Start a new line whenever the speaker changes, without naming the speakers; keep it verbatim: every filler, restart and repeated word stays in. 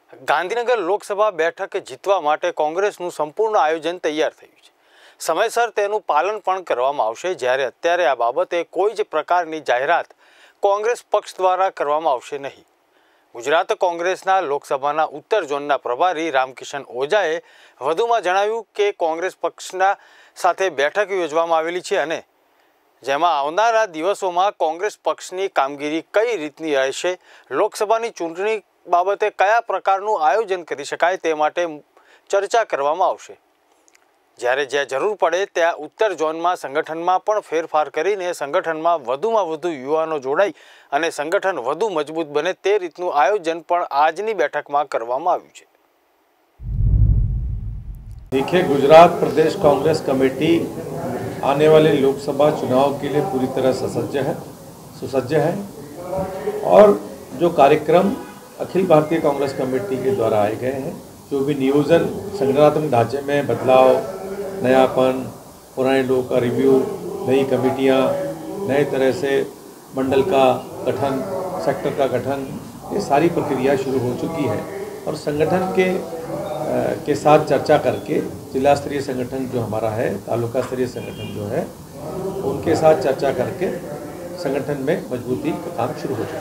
ગાંધીનગર લોકસભા બેઠક જીતવા માટે કોંગ્રેસનું સંપૂર્ણ આયોજન તૈયાર થયું છે. સમયસર તેનું પાલન પણ કરવામાં આવશે. જ્યારે અત્યારે આ બાબતે કોઈ જ પ્રકારની જાહેરાત કોંગ્રેસ પક્ષ દ્વારા કરવામાં આવશે નહીં. ગુજરાત કોંગ્રેસના લોકસભાના ઉત્તર ઝોનના પ્રભારી રામકિશન ઓઝાએ વધુમાં જણાવ્યું કે કોંગ્રેસ પક્ષના સાથે બેઠક યોજવામાં આવેલી છે અને જેમાં આવનારા દિવસોમાં કોંગ્રેસ પક્ષની કામગીરી કઈ રીતની રહેશે, લોકસભાની ચૂંટણી બાબતે કયા પ્રકારનું આયોજન કરી શકાય તે માટે ચર્ચા કરવામાં આવશે. જ્યારે જ્યાં જરૂર પડે ત્યાં ઉત્તર ઝોનમાં સંગઠનમાં પણ ફેરફાર કરીને સંગઠનમાં વધુમાં વધુ યુવાનો જોડાઈ અને સંગઠન વધુ મજબૂત બને તે રીતનું આયોજન પણ આજની બેઠકમાં કરવામાં આવ્યું છે.
देखिए, गुजरात प्रदेश कांग्रेस कमेटी आने वाले लोकसभा चुनाव के लिए पूरी तरह ससज्ज है सुसज्ज है और जो कार्यक्रम अखिल भारतीय कांग्रेस कमेटी के द्वारा आए गए हैं, जो भी नियोजन संगठनात्मक ढांचे में बदलाव, नयापन, पुराने लोगों का रिव्यू, नई कमेटियां, नए तरह से मंडल का गठन, सेक्टर का गठन, ये सारी प्रक्रिया शुरू हो चुकी है और संगठन के के साथ चर्चा करके जिला स्तरीय संगठन जो हमारा है, तालुका स्तरीय संगठन जो है, उनके साथ चर्चा करके संगठन में मजबूती का काम शुरू हो चुका है.